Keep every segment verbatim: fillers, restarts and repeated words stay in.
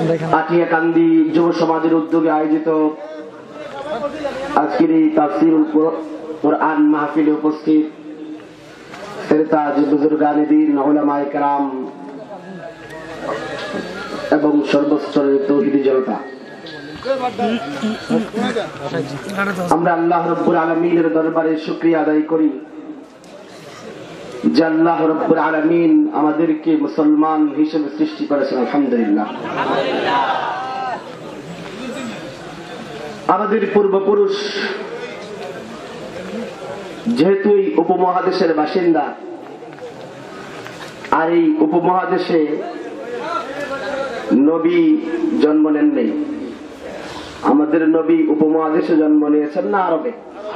আটিয়াকান্দি যুব সমাজের উদ্যোগে আয়োজিত আজকের এই তাফসীরুল কুরআন মাহফিলে উপস্থিত ফেরতাজ বুজুর্গানে দ্বীন উলামায়ে কেরাম এবং সর্বস্তরের তৌহিদি জনতা, আমরা আল্লাহ রাব্বুল আলামিনের দরবারে শুকরিয়া আদায় করি যে আল্লাহ রাব্বুল আলামিন আমাদেরকে মুসলমান হিসেবে সৃষ্টি করেছেন। আলহামদুলিল্লাহ। আমাদের পূর্বপুরুষ যেহেতু এই উপমহাদেশের বাসিন্দা, আর এই উপমহাদেশে নবী জন্ম নেন নেই। আমাদের নবী উপমহাদেশে জন্ম নিয়েছেন না আরবে।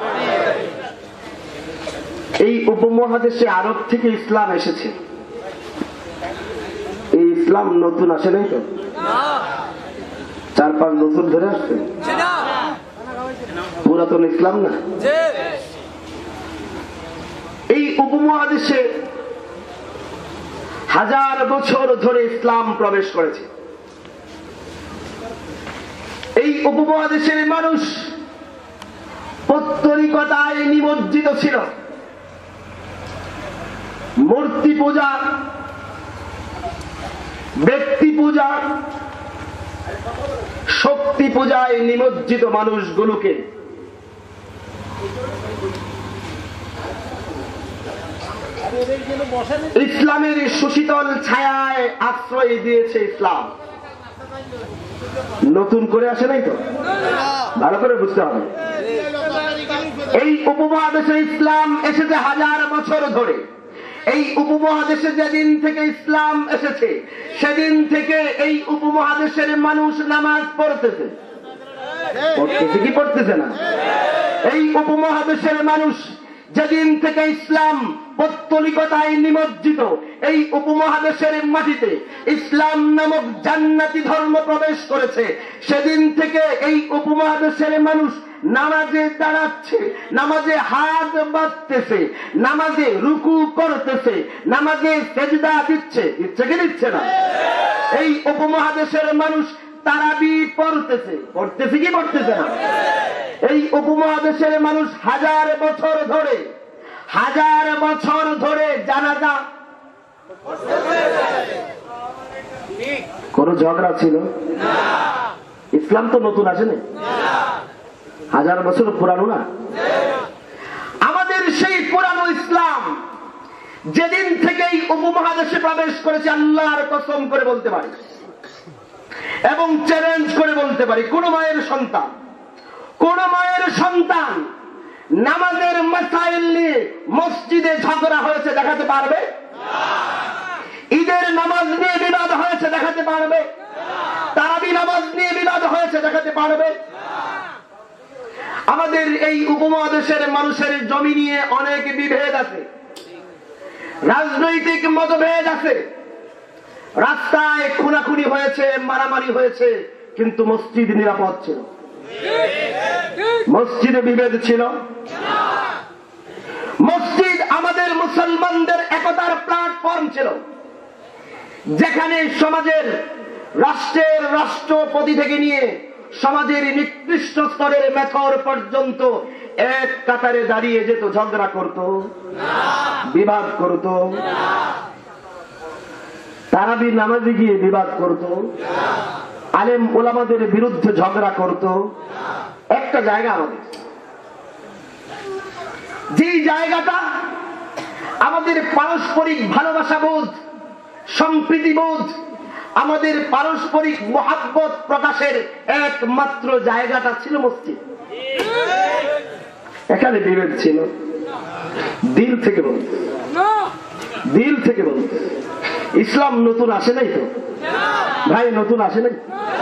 এই উপমহাদেশে আরব থেকে ইসলাম এসেছে। এই ইসলাম নতুন আসে নাই তো, চার পাঁচ বছর ধরে আসছে, পুরাতন ইসলাম না। এই উপমহাদেশে হাজার বছর ধরে ইসলাম প্রবেশ করেছে। এই উপমহাদেশের মানুষ পৌত্তলিকতায় নিমজ্জিত ছিল, মূর্তি পূজা, ব্যক্তি পূজা, শক্তি পূজায় নিমজ্জিত মানুষগুলোকে ইসলামের সুশীতল ছায়ায় আশ্রয় দিয়েছে ইসলাম। নতুন করে আসে নাই তো, ভালো করে বুঝতে হবে। এই উপমহাদেশে ইসলাম এসেছে হাজার বছর ধরে। এই উপমহাদেশে যেদিন থেকে ইসলাম এসেছে সেদিন থেকে এই উপমহাদেশের মানুষ নামাজ পড়তেছে। পড়তেছে কি পড়তেছে না? এই উপমহাদেশের মানুষ যেদিন থেকে ইসলাম পৌত্তলিকতায় নিমজ্জিত, এই উপমহাদেশের মাটিতে ইসলাম নামক জান্নাতি ধর্ম প্রবেশ করেছে, সেদিন থেকে এই উপমহাদেশের মানুষ নামাজে দাঁড়াচ্ছে, নামাজে হাত বাঁধতেছে, নামাজে রুকু করতেছে, নামাজে সেজদা দিচ্ছে। দিচ্ছে কি দিচ্ছে না? এই উপমহাদেশের মানুষ তারাবি পড়তেছে। পড়তেছে কি পড়তেছে না? এই উপমহাদেশের মানুষ হাজার বছর ধরে হাজার বছর ধরে জানাজা, কোন ঝগড়া ছিল? ইসলাম তো নতুন আসেনি, হাজার বছর পুরানো না। আমাদের সেই পুরানো ইসলাম যেদিন থেকে এই উপমহাদেশে প্রবেশ করেছে, আল্লাহর কসম করে বলতে পারি এবং চ্যালেঞ্জ করে বলতে পারি, কোন মায়ের সন্তান কোন মায়ের সন্তান নামাজের মাসাইল নিয়ে মসজিদে ঝগড়া হয়েছে দেখাতে পারবে? ঈদের নামাজ নিয়ে বিবাদ হয়েছে দেখাতে পারবে? তারাবি নামাজ নিয়ে বিবাদ হয়েছে দেখাতে পারবে? আমাদের এই উপমহাদেশের মানুষের জমি নিয়ে অনেক বিভেদ আছে, রাজনৈতিক মতভেদ আছে, রাস্তায় খুনাখুনি হয়েছে, মারামারি হয়েছে, কিন্তু মসজিদ নিরাপদ ছিল। মসজিদে বিভেদ ছিল। মসজিদ আমাদের মুসলমানদের একতার প্ল্যাটফর্ম ছিল, যেখানে সমাজের রাষ্ট্রের রাষ্ট্রপতি থেকে নিয়ে সমাজের নিকৃষ্ট স্তরের মেথর পর্যন্ত এক কাতারে দাঁড়িয়ে যেত, ঝগড়া করত, বিবাদ করত, তারাবি নামাজে গিয়ে বিবাদ করত, আলেম ওলামাদের বিরুদ্ধে ঝগড়া করত। একটা জায়গা আমাদের, যে জায়গাটা আমাদের পারস্পরিক ভালোবাসা বোধ, সম্প্রীতি বোধ, আমাদের পারস্পরিক মহাব্বত প্রকাশের একমাত্র জায়গাটা ছিল মসজিদ। এখানে বিভেদ ছিল। দিল থেকে বলতে দিল থেকে বলতে ইসলাম নতুন আসে নাই তো ভাই, নতুন আসে নাই।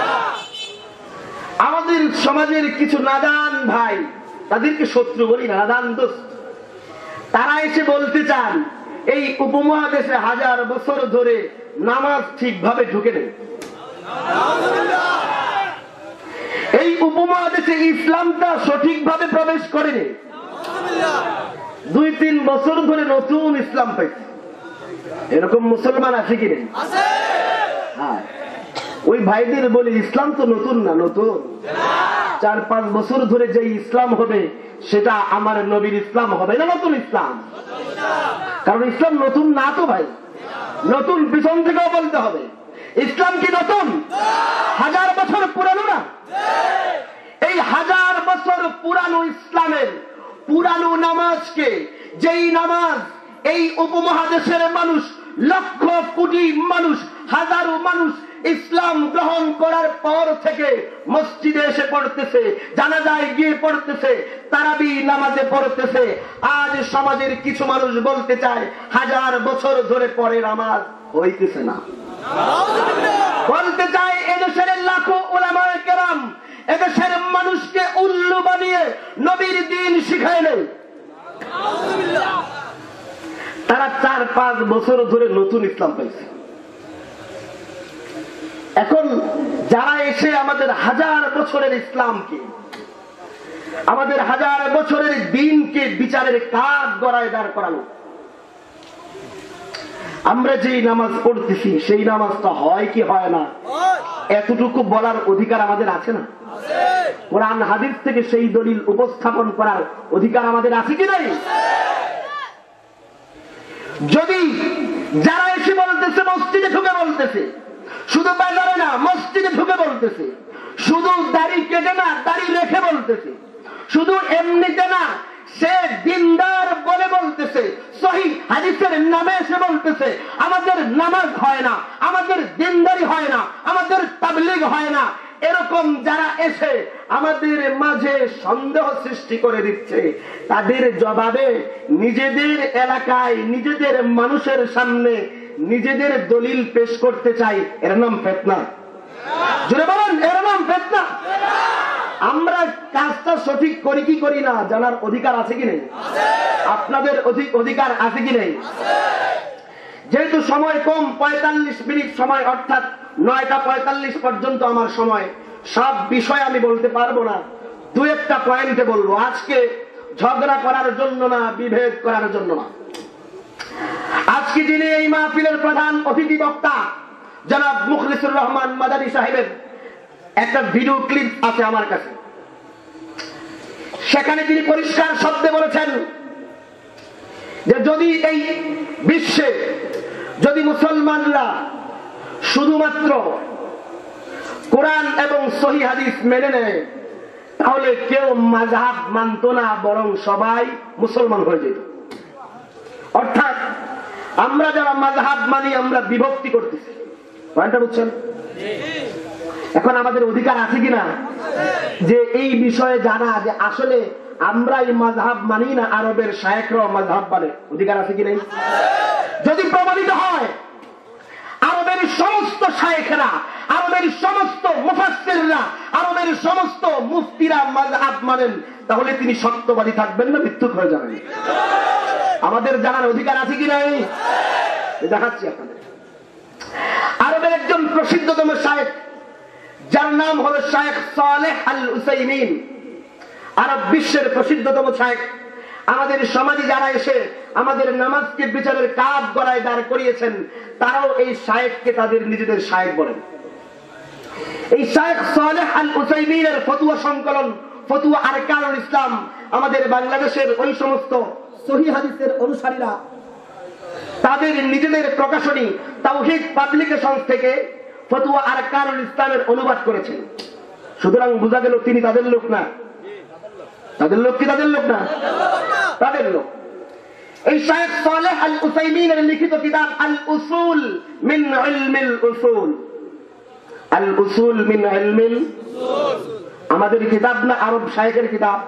আমাদের সমাজের কিছু নাদান ভাই, তাদেরকে শত্রু বলি না, নাদান দোস্ত, তারা এসে বলতে চান এই উপমহাদেশে হাজার বছর ধরে নামাজ ঠিকভাবে ঢুকে নেই। এই উপমহাদেশে ইসলামটা সঠিকভাবে প্রবেশ করেনি। দুই তিন বছর ধরে নতুন ইসলাম পাইছে, এরকম মুসলমান আছে কি নেই? হ্যাঁ, ওই ভাইদের বলি ইসলাম তো নতুন না, নতুন চার পাঁচ বছর ধরে যে ইসলাম হবে সেটা আমার নবীর ইসলাম হবে না নতুন ইসলাম? কারণ ইসলাম নতুন না তো ভাই, নতুন পিছন থেকেও বলতে হবে। ইসলাম কি নতুন? হাজার বছর পুরানো না? এই হাজার বছর পুরানো ইসলামের পুরানো নামাজকে, যেই নামাজ এই উপমহাদেশের মানুষ, লক্ষ কোটি মানুষ, হাজারো মানুষ ইসলাম গ্রহণ করার পর থেকে মসজিদে এসে পড়তেছে, জানাজায় গিয়ে পড়তেছে, তারাবি নামাজে পড়তেছে, আজ সমাজের কিছু মানুষ বলতে চায় হাজার বছর ধরে পড়ে নামাজ হইতেছে না। বলতে চায় এদেশের লাখো উলামায়ে কেরাম এদেশের মানুষকে উল্লু বানিয়ে নবীর দ্বীন শিখাইলেন। তারা চার পাঁচ বছর ধরে নতুন ইসলাম পাইছে। এখন যারা এসে আমাদের হাজার বছরের ইসলামকে, আমাদের হাজার বছরের দ্বীনকে বিচারের কাজ গড়ায় দাঁড় করানো, আমরা যেই নামাজ পড়তেছি সেই নামাজটা হয় কি হয় না এতটুকু বলার অধিকার আমাদের আছে না? কোরআন হাদিস থেকে সেই দলিল উপস্থাপন করার অধিকার আমাদের আছে কি নাই? যদি যারা এসে বলতেছে মসজিদে ঢুকে বলতেছে, শুধু বাজারে না মসজিদে ঢুকে বলতেছে, শুধু দাড়ি কেটে না দাড়ি রেখে বলতেছে, শুধু এমনিতে না সে দিনদার বলে বলতেছে, সহিহ হাদিসের নামে এসে বলতেছে আমাদের নামাজ হয় না, আমাদের দিনদারি হয় না, আমাদের তাবলীগ হয় না, এরকম যারা এসে আমাদের মাঝে সন্দেহ সৃষ্টি করে দিচ্ছে, তাদের জবাবে নিজেদের এলাকায় নিজেদের মানুষের সামনে নিজেদের দলিল পেশ করতে চাই, এর নাম ফিতনা। জোরে বলেন, এর নাম ফিতনা। আমরা কাজটা সঠিক করি কি করি না জানার অধিকার আছে কি নেই? আপনাদের অধিকার আছে কি নেই? যেহেতু সময় কম, পঁয়তাল্লিশ মিনিট সময়, অর্থাৎ নয়টা পঁয়তাল্লিশ পর্যন্ত আমার সময়, সব বিষয় আমি বলতে পারবো না, দু একটা পয়েন্টে বলবো। আজকে ঝগড়া করার জন্য না, বিভেদ করার জন্য না। আজকে যিনি এই মাহফিলের প্রধান অতিথি বক্তা জনাব মুখলিসুর রহমান মাদানী সাহেবের একটা ভিডিও ক্লিপ আছে আমার কাছে, সেখানে তিনি পরিষ্কার শব্দে বলেছেন যে যদি এই বিশ্বে যদি মুসলমানরা শুধুমাত্র কোরআন এবং সহিহ হাদিস মেনে নেয় তাহলে কেউ মাযহাব মানত না, বরং সবাই মুসলমান হয়ে যেত। অর্থাৎ আমরা যারা মাযহাব মানি আমরা বিভক্তি করতেছি, পয়েন্টটা বুঝছেন? এখন আমাদের অধিকার আছে কিনা যে এই বিষয়ে জানা যে আসলে আমরা এই মাযহাব মানি না, আরবের শায়েখরাও মাযহাব মানে, অধিকার আছে কি নাই? যদি প্রমাণিত হয় আরবের সমস্ত শায়েখরা, আরবের সমস্ত মুফাসসিররা, আরবের সমস্ত মুফতিরা মাযহাব মানেন, তাহলে তিনি সত্যবাদী থাকবেন না মিথ্যুক হয়ে যাবেন? আমাদের জানার অধিকার আছে কি নাই? দেখাচ্ছি আপনাদের। আরবের একজন প্রসিদ্ধতম শায়েখ যার নাম হলো শায়েখ সালেহ আল উসাইমিন, আরব বিশ্বের প্রসিদ্ধতম শায়েখ, আমাদের সমাজে যারা এসে আমাদের নামাজকে বিচারের কাজ গড়ায় দাঁড় করিয়েছেন তারাও এই শায়েখকে তাদের নিজেদের শায়েখ বলেন। এই শায়েখ সালেহ আল উসাইমিনের ফতোয়া সংকলন ফতোয়া আরকানুল ইসলাম আমাদের বাংলাদেশের ওই সমস্ত সহিহ হাদিসের অনুসারীরা তাদের নিজেদের প্রকাশনী তাওহীদ পাবলিকেশন থেকে ফতোয়া আরকানুল ইসলামের অনুবাদ করেছেন। সুতরাং বোঝা গেল তিনি তাদের লোক না। তাদের লোক কি তাদের লোক না? তাদের লোক। এই শায়েখ সালেহ আল উসাইমিনের লিখিত কিতাব আল উসুল মিন ইলমিল উসুল, আল উসুল মিন ইলমিল উসুল আমাদের কিতাব না আরব শায়েখের কিতাব?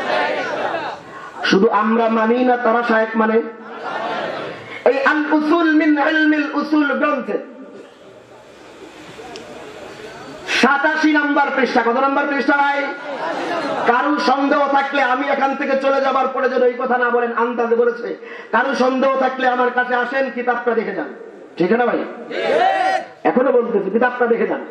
শুধু আমরা মানি না, তারা শায়েখ মানে। এই আল উসুল মিন ইলমিল উসুল গ্রন্থে সাতাশি নম্বর পৃষ্ঠা, কত নম্বর পৃষ্ঠা ভাই? কারো সন্দেহ থাকলে আমি এখান থেকে চলে যাবার পরে যেন এই কথা না বলেন আন্দাজে বলেছে, কারো সন্দেহ থাকলে আমার কাছে আসেন, কিতাবটা দেখে যান, ঠিক না ভাই? এখনো বলতেছি, কিতাবটা দেখে যান।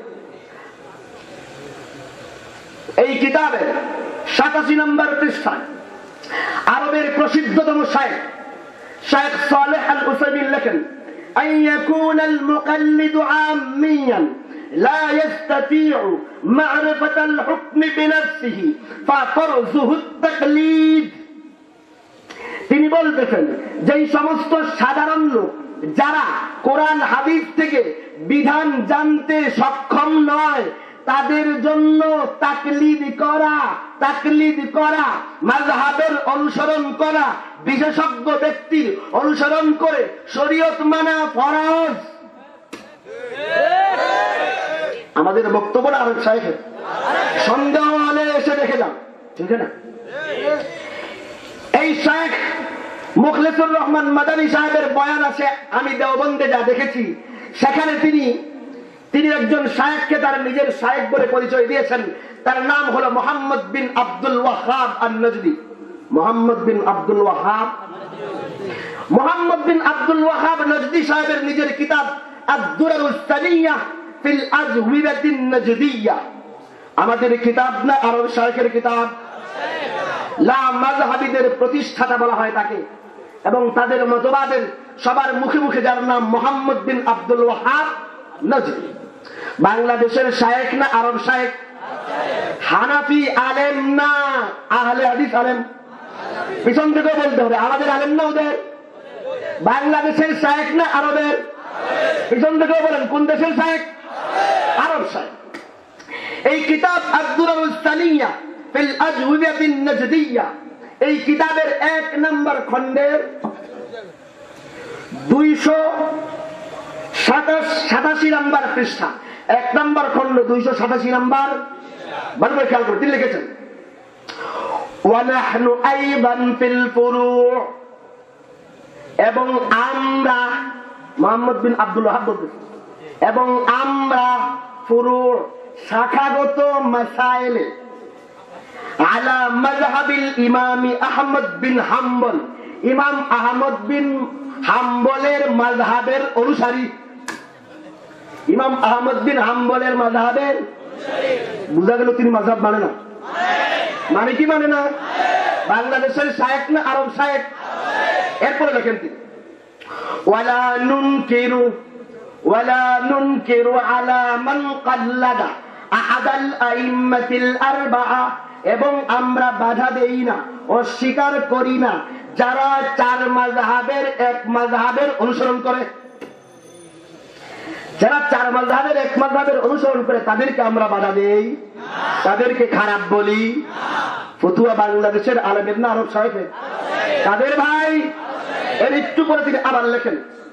এই কিতাবের সাতাশি নম্বর পৃষ্ঠায় আরবের প্রসিদ্ধতম শায়েখ শায়েখ সালেহ আল উসাইমিন লেখেন, আন ইয়াকুনা আল মুকাল্লিদু আমিয়ান لا يستطيع معرفة الحكم بنفسه ففرضه التقليد। তিনি বলতেছেন যে সমস্ত সাধারণ লোক যারা কোরআন হাদিস থেকে বিধান জানতে সক্ষম নয় তাদের জন্য তাকলিদ করা তাকলিদ করা মাযহাবের অনুসরণ করা বিশেষজ্ঞ ব্যক্তির অনুসরণ করে শরীয়ত মানা ফরজ। আমাদের বক্তব্য আর সাহেব সন্দেহ হলে এসে দেখে যান, ঠিক না? এই শেখ মুখলেসুর রহমান মাদানী সাহেবের বয়ান আছে, আমি দেওবন্দে যা দেখেছি সেখানে তিনি তিনি একজন শায়েখকে তার নিজের শায়েখ বলে পরিচয় দিয়েছেন। তার নাম হলো মোহাম্মদ বিন আব্দুল ওয়াহাব আন-নজদি। মোহাম্মদ বিন আব্দুল ওয়াহাব মোহাম্মদ বিন আব্দুল ওয়াহাব নজদি সাহেবের নিজের কিতাব আদ-দুরারুস সানিয়াহ ফিল আজওয়াবিন নজদিয়া, আমাদের কিতাব না আরব শায়েখের কিতাব। লা মাযহাবিদের প্রতিষ্ঠাতা বলা হয় তাকে, এবং তাদের মতবাদের সবার মুখে মুখে যার নাম মোহাম্মদ বিন আব্দুল ওয়াহাব নজদি। বাংলাদেশের শায়েখ না আরব শায়েখ? হানাফি আলেম না আহলে হাদিস আলেম? পিছন থেকে বলতে হবে, আমাদের আলেম না ওদের? বাংলাদেশের শায়েখ না আরবের? পিছন থেকে বলেন কোন দেশের শায়েখ? আরব শায়েখ। এই কিতাব আদ-দুরারুস সানিয়াহ ফিল আজওয়াবিন নজদিয়া, এই কিতাবের এক নম্বর খণ্ডের দুইশো সাতাশি নম্বর পৃষ্ঠা, এক নম্বর খণ্ড দুইশো সাতাশি নম্বর, ভালো খেয়াল করে তিনি লিখেছেন ওয়ানাহনু আইদান ফিল ফুরু', এবং আমরা, মোহাম্মদ বিন আব্দুল ওয়াহাব বলতেছেন, এবং আমরা ফুরু' শাখাগত মাসাইলে আলা মাযহাবিল ইমাম আহমদ বিন হাম্বল, ইমাম আহমদ বিন হাম্বলের মাযহাবের অনুসারী। ইমাম আহমদ বিন হাম্বলের মাযহাবের, বুঝা গেল তিনি মাযহাব মানে না? মানে কি মানে না? বাংলাদেশের শায়েখ না আরব শায়েখ? এরপরে লেখেন তিনি ওয়ালা নুনকিরু ওয়ালা নুনকিরু আলা মান কাল্লাদা আহাদাল আইম্মাতিল আরবাআ, এবং আমরা বাধা দেই না, অস্বীকার করি না যারা চার মাযহাবের এক মাযহাবের অনুসরণ করে। যারা চার মাযহাবের এক মাযহাবের অনুসরণ করে তাদেরকে আমরা বাধা দেই, তাদেরকে খারাপ বলি। ফতুয়া বাংলাদেশের আলেমের না আরব শায়েখের? তাদের ভাই। এর একটু পরে তিনি আবার লেখেন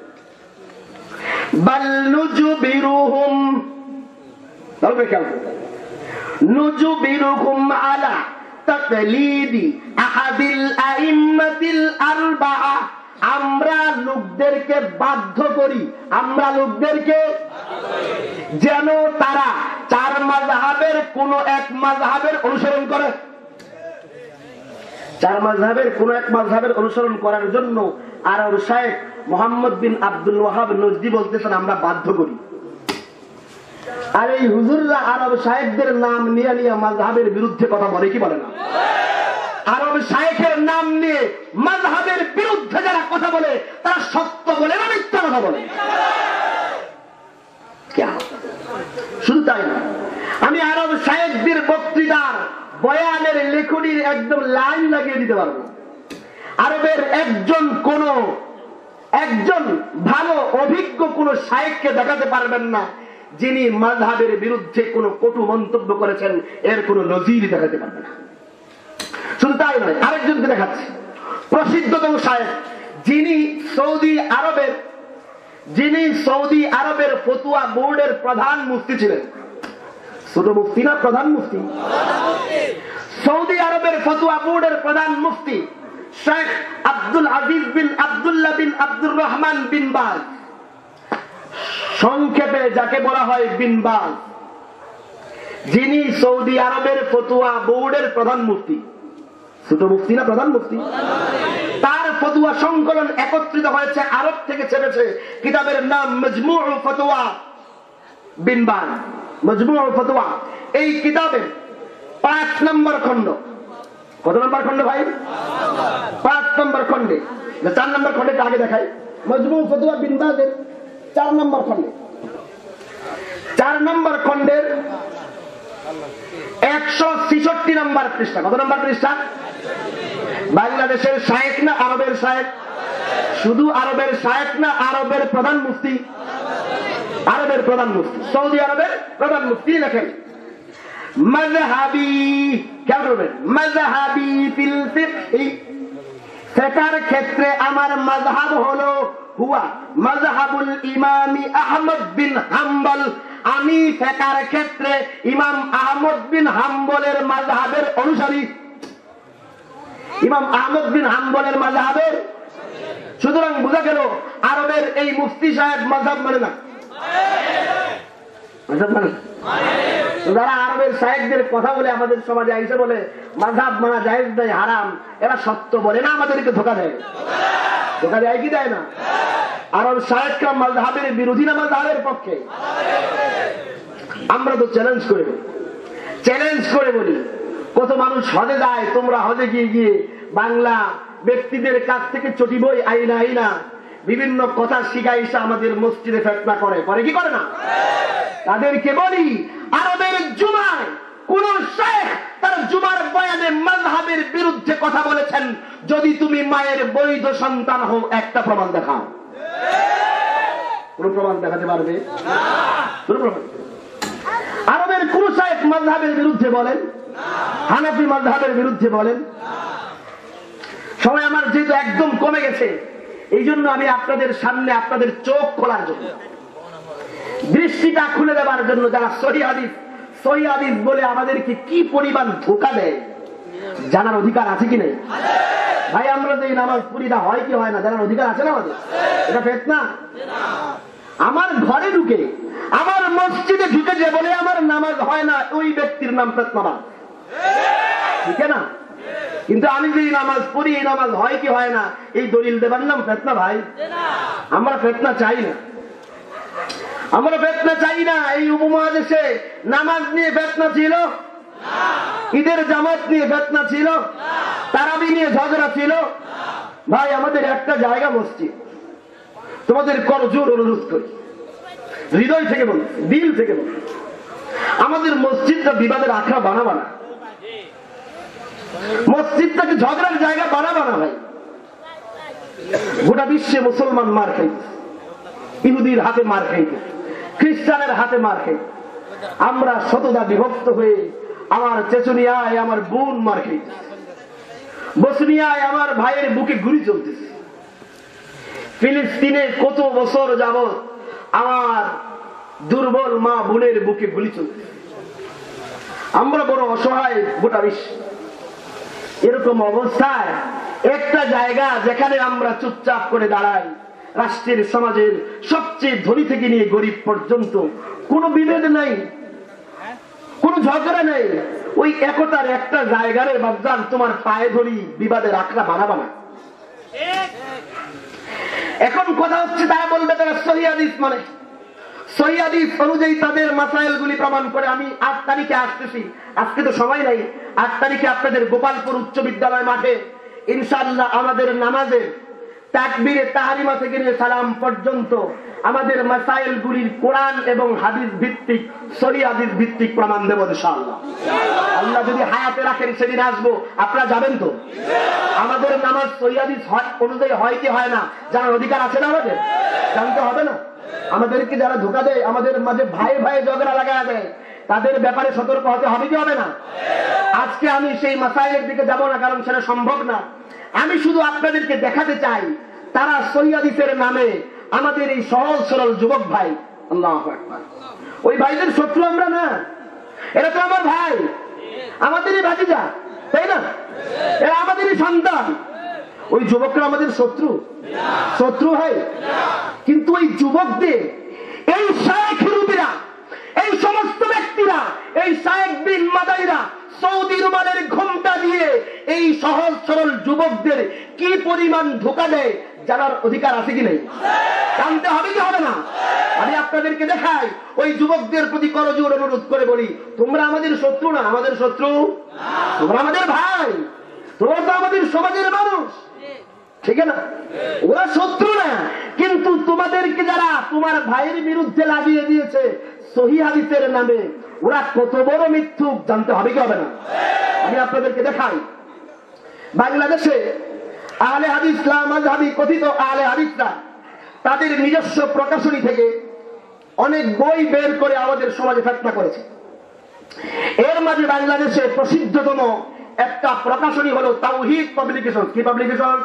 বাল নুজবিরুহুম, তাহলে খেয়াল করুন, নুজবিরুহুম আলা তাকলিদি আহাদিল আইম্মাতিল আরবাআ, আমরা লোকদেরকে বাধ্য করি, আমরা লোকদেরকে যেন তারা চার মাযহাবের কোন এক মাযহাবের অনুসরণ করে। চার মাযহাবের কোন এক মাযহাবের অনুসরণ করার জন্য আরব শায়েখ মোহাম্মদ বিন আব্দুল ওয়াহাব নজদি বলতেছেন আমরা বাধ্য করি। আর এই হুজুররা আরব শায়েখদের নাম নিয়ে নিয়ে মাযহাবের বিরুদ্ধে কথা বলে কি বলে না? আরব শায়েখের নাম নিয়ে মাযহাবের বিরুদ্ধে যারা কথা বলে তারা সত্য বলে না মিথ্যা কথা বলে? শুধু তাই না, আমি আরব শায়েখদের বক্তৃতার বয়ানের লেখনির একদম লাইন লাগিয়ে দিতে পারবো। আরবের একজন কোন একজন ভালো অভিজ্ঞ কোন শায়েখকে দেখাতে পারবেন না যিনি মাযহাবের বিরুদ্ধে কোন কটু মন্তব্য করেছেন, এর কোন নজির দেখাতে পারবে না। শুধু তাই নয়, আরেকজনকে দেখাচ্ছে প্রসিদ্ধতম শায়েখ, যিনি সৌদি আরবের যিনি সৌদি আরবের ফতুয়া বোর্ডের প্রধান মুফতি ছিলেন। ছোট মুফতি না প্রধান মুফতি? সৌদি আরবের ফতুয়া বোর্ডের প্রধান মুফতি শেখ আব্দুল আজিজ বিন আব্দুল্লাহ বিন আব্দুর রহমান বিন বাজ, সংক্ষেপে যাকে বলা হয় বিন বাজ, যিনি সৌদি আরবের ফতুয়া বোর্ডের প্রধান মুফতি। ছোট মুফতি না প্রধান মুফতি? তার ফতুয়া সংকলন একত্রিত হয়েছে, আরব থেকে ছেড়েছে, কিতাবের নাম মজমুউ ফতোয়া বিন বাজ, মজমুউ ফতোয়া। এই কিতাবের পাঁচ নম্বর খণ্ড, কত নম্বর খণ্ড ভাই? পাঁচ নম্বর খণ্ডে, চার নম্বর খণ্ডে আগে দেখাই, মজমুউ ফতোয়া বিন বাজের চার নম্বর খণ্ডে চার নম্বর খণ্ডের একশো ছেষট্টি নম্বর পৃষ্ঠা। কত নম্বর পৃষ্ঠা? বাংলাদেশের শায়েখ না আরবের শায়েখ? শুধু আরবের শায়েখ না আরবের প্রধান মুফতি? আরবের প্রধান মুফতি, সৌদি আরবের প্রধান মুফতি লেখেন মাযহাবি, কেমন করবেন? মাযহাবি ফিল ফিকহি, ফিকহের ক্ষেত্রে আমার মাযহাব হলো হুয়া মাযহাবুল ইমামি আহমদ বিন হাম্বল, আমি ফিকহের ক্ষেত্রে ইমাম আহমদ বিন হাম্বলের মাযহাবের অনুসারী। ইমাম আহমদ বিন হাম্বলের মাযহাবের, সুতরাং বোঝা গেল আরবের এই মুফতি সাহেব মাযহাব মানে না, মাযহাব মানে না। যারা আরবের সাহেবদের কথা বলে আমাদের সমাজে আইসে বলে মাযহাব মানা জায়েজ নাই, হারাম, এরা সত্য বলে না, আমাদেরকে ধোঁকা দেয়। ধোঁকা দেয় কি দেয় না? আরব সাহেবরা মাযহাবের বিরোধী না মাযহাবের পক্ষে? আমরা তো চ্যালেঞ্জ করে চ্যালেঞ্জ করে বলি, কত মানুষ হজে যায়, তোমরা হজে গিয়ে গিয়ে বাংলা ব্যক্তিদের কাছ থেকে চটি বই আইনা আইনা বিভিন্ন কথা শিখাইসা আমাদের মসজিদে ফিতনা করে, করে কি করে না? তাদেরকে বলি আরবের জুমায় কোন শাইখ তার জুমার বয়ানে মাযহাবের বিরুদ্ধে কথা বলেছেন, যদি তুমি মায়ের বৈধ সন্তান হও একটা প্রমাণ দেখাও। কোন প্রমাণ দেখাতে পারবে না? কোন প্রমাণ? আরবের কোন শাইখ মাযহাবের বিরুদ্ধে বলেন? হানাফি মাযহাবের বিরুদ্ধে বলেন? সময় আমার যেহেতু একদম কমে গেছে, এই জন্য আমি আপনাদের সামনে আপনাদের চোখ খোলার জন্য, দৃষ্টিটা খুলে দেওয়ার জন্য, যারা সহিহ হাদিস সহিহ হাদিস বলে আমাদেরকে কি পরিমাণ ধোঁকা দেয় জানার অধিকার আছে কি নেই? ভাই আমরা যে নামাজ পড়িটা হয় কি হয় না জানার অধিকার আছে না আমাদের? এটা ফিতনা। আমার ঘরে ঢুকে আমার মসজিদে ঢুকে যে বলে আমার নামাজ হয় না, ওই ব্যক্তির নাম ফিতনাবাজ, ঠিক না? কিন্তু আমি যে নামাজ পড়ি এই নামাজ হয় কি হয় না এই দলিল দেবার নাম ফিতনা। ভাই আমরা ফিতনা চাই না, আমরা ফিতনা চাই না। এই উপমহাদেশে নামাজ নিয়ে ফিতনা ছিল, ঈদের জামাত নিয়ে ফিতনা ছিল, তারাবি নিয়ে ঝগড়া ছিল। ভাই আমাদের একটা জায়গা মসজিদ, তোমাদের করজোর অনুরোধ করি, হৃদয় থেকে বল, দিল থেকে বল, আমাদের মসজিদটা বিবাদের আখড়া বানাবা না, মসজিদটাকে ঝগড়ার জায়গা বানাবা না। ভাই গোটা বিশ্বে মুসলমান মার খাইছে, ইহুদির হাতে মার খাইছে, খ্রিস্টানের হাতে মার খাইছে, আমরা শতদা বিভক্ত হয়ে আমার চেচুনিয়ায় আমার বোন মার খাইছে, বসনিয়ায় আমার ভাইয়ের বুকে গুলি চলতেছে, ফিলিস্তিনে কত বছর যাবত আমার দুর্বল মা বোনের বুকে গুলি চলতেছে। আমরা বড় অসহায় গোটা বিশ্ব। এরকম অবস্থায় একটা জায়গা যেখানে আমরা চুপচাপ করে দাঁড়াই, রাষ্ট্রের সমাজের সবচেয়ে ধনী থেকে নিয়ে গরিব পর্যন্ত কোনো বিভেদ নাই, কোনো ঝগড়া নেই, ওই একতার একটা জায়গারে বাবজান তোমার পায়ে ধরি বিবাদের আখড়া বানাবা না। এখন কথা হচ্ছে তারা বলবে তারা সহিহ হাদিস মানে, সহিহ হাদিস অনুযায়ী তাদের মাসাইলগুলি প্রমাণ করে। আমি আট তারিখে আসতেছি, আজকে তো সময় নাই, আট তারিখে আপনাদের গোপালপুর উচ্চ বিদ্যালয় মাঠে ইনশাআল্লাহ আমাদের নামাজের তাকবীরে তাহরিমা থেকে নিয়ে সালাম পর্যন্ত আমাদের মাসাইলগুলির কোরআন এবং হাদিস ভিত্তিক, সহিহ হাদিস ভিত্তিক প্রমাণ দেব ইনশাআল্লাহ। আল্লাহ যদি হায়াতে রাখেন সেদিন আসবো, আপনারা যাবেন তো? আমাদের নামাজ সহিহ হাদিস অনুযায়ী হয় কি হয় না জানার অধিকার আছে না? আমাদের জানতে হবে না? আমাদেরকে যারা ধোঁকা দেয়, আমাদের মাঝে ভাই ভাই ঝগড়া লাগা দেয়, তাদের ব্যাপারে সতর্ক হতে হবে কি হবে না? আজকে আমি সেই মাসাইলের দিকে যাব না, কারণ সেটা সম্ভব না। আমি শুধু আপনাদেরকে দেখাতে চাই তারা সহিহ হাদিসের নামে আমাদের এই সহজ সরল যুবক ভাই, আল্লাহু আকবার, ওই ভাইদের শত্রু আমরা না, এরা তো আমার ভাই, আমাদেরই ভাতিজা, তাই না? এরা আমাদেরই সন্তান। ওই যুবকরা আমাদের শত্রু? শত্রু হয়। কিন্তু ওই যুবকদের এই শায়েখ রুবিরা, এই সমস্ত ব্যক্তিরা, এই শায়েখ বিন মাদাইরা সৌদি রুমালের ঘোমটা দিয়ে এই সহজ সরল যুবকদের কি পরিমাণ ধোঁকা দেয় জানার অধিকার আছে কি নেই? জানতে হবে কি হবে না? আমি আপনাদেরকে দেখাই, ওই যুবকদের প্রতি করজোর অনুরোধ করে বলি, তোমরা আমাদের শত্রু না, আমাদের শত্রু তোমরা আমাদের ভাই, তোমরা তো আমাদের সমাজের মানুষ, ঠিক না? ওরা শত্রু না, কিন্তু তোমাদেরকে যারা তোমার ভাইয়ের বিরুদ্ধে লাগিয়ে দিয়েছে সহিহ হাদিসের নামে ওরা কত বড় মিথ্যুক জানতে হবে কি হবে না? আমি আপনাদেরকে দেখাই, বাংলাদেশে আহলে হাদিস লামাযহাবী কথিত আহলে হাদিসরা তাদের নিজস্ব প্রকাশনী থেকে অনেক বই বের করে আমাদের সমাজে ফিতনা করেছে। এর মাঝে বাংলাদেশে প্রসিদ্ধতম একটা প্রকাশনী হলো তাওহীদ পাবলিকেশন। কি পাবলিকেশন?